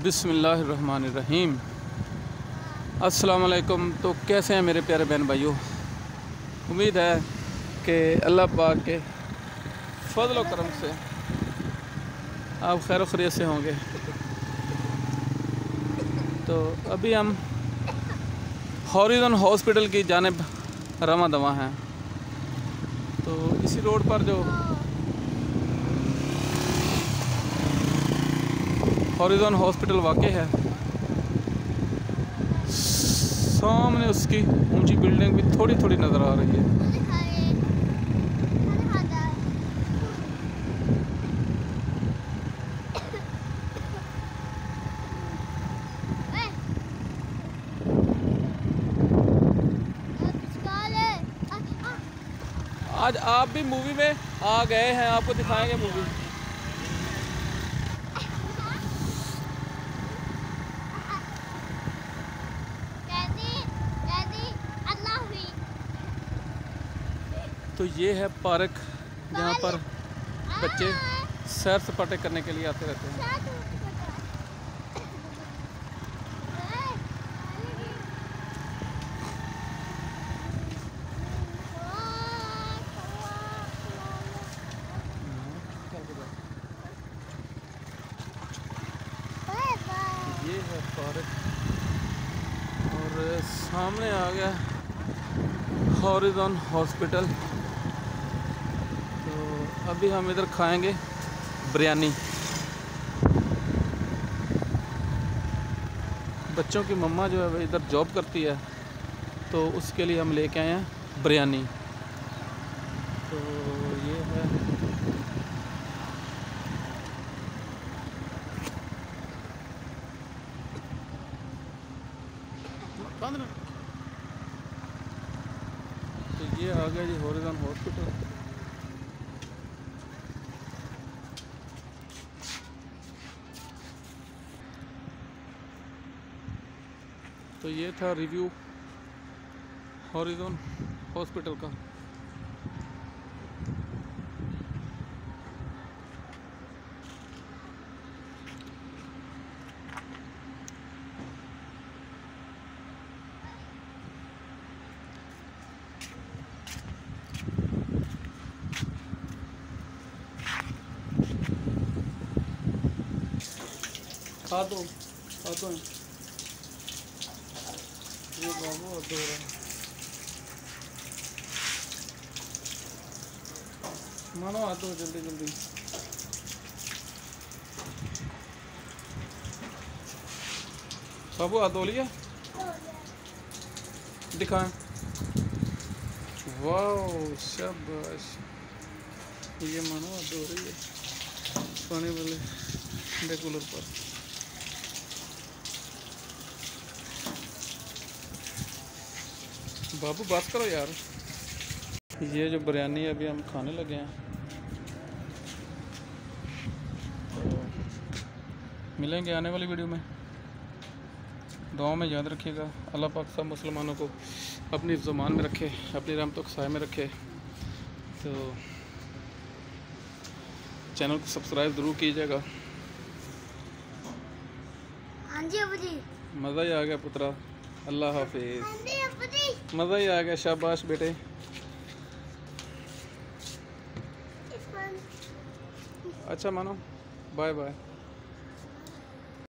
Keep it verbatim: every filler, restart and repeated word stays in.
बिस्मिल्लाहिर्रहमानिर्रहीम। अस्सलाम वालेकुम। तो कैसे हैं मेरे प्यारे बहन भाइयों। उम्मीद है कि अल्लाह पाक के फजल व करम से आप खैर खैरियत से होंगे। तो अभी हम हॉरिज़न हॉस्पिटल की जानिब रवां दवा हैं। तो इसी रोड पर जो हॉरिज़न हॉस्पिटल वाक़ई है, सामने उसकी ऊंची बिल्डिंग भी थोड़ी थोड़ी नज़र आ रही है। आज आप भी मूवी में आ गए हैं, आपको दिखाएंगे मूवी। तो ये है पार्क जहाँ पर बच्चे सैर सपाटे करने के लिए आते रहते हैं। ये है पार्क और सामने आ गया हॉरिज़न हॉस्पिटल। तो अभी हम इधर खाएंगे बिरयानी। बच्चों की मम्मा जो है वो इधर जॉब करती है, तो उसके लिए हम लेके आए हैं बिरयानी। तो ये है तो ये आ गया जी हॉरिज़न हॉस्पिटल। तो ये था रिव्यू हॉरिज़न हॉस्पिटल का। खा दो खा दो ये बाबू और दो रहा मानो आ दो जल्दी जल्दी। बाबू आ दो लिया दिखाएं। वाह शाबाश। ये मानो आ दो रही है पानी वाले ठंडे कूलर पर। बाबू बात करो यार। ये जो बिरयानी अभी हम खाने लगे हैं, तो मिलेंगे आने वाली वीडियो में। दुआ में याद रखिएगा। अल्लाह पाक सब मुसलमानों को अपनी ज़ुबान में रखे, अपनी रहमतों के साए में रखे। तो चैनल को सब्सक्राइब ज़रूर कीजिएगा। हाँ जी अबू जी, मज़ा ही आ गया पुत्रा। अल्लाह हाफिज़। मज़ा ही आ गया। शाबाश बेटे। अच्छा मानो, बाय बाय।